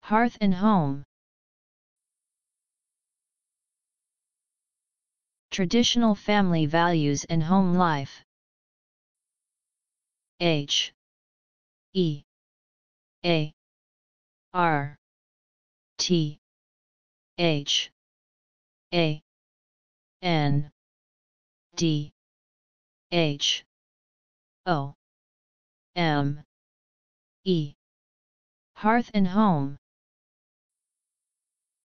Hearth and home. Traditional family values and home life. H E A R T H A N D H O M E. Hearth and home.